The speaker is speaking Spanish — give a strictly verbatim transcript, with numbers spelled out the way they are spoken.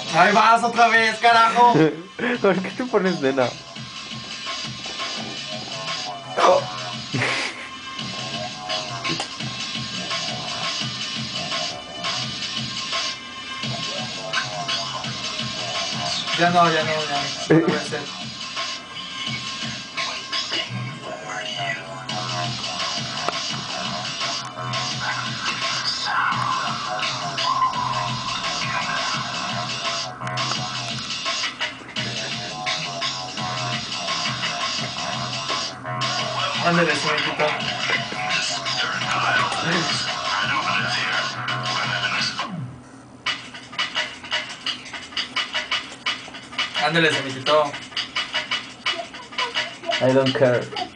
Ahí vas otra vez, carajo. ¿Por qué te pones nena? Ya no, ya no, ya no, no lo voy a hacer. Ándale, se me quitó. Ándale, se me quitó. I don't care.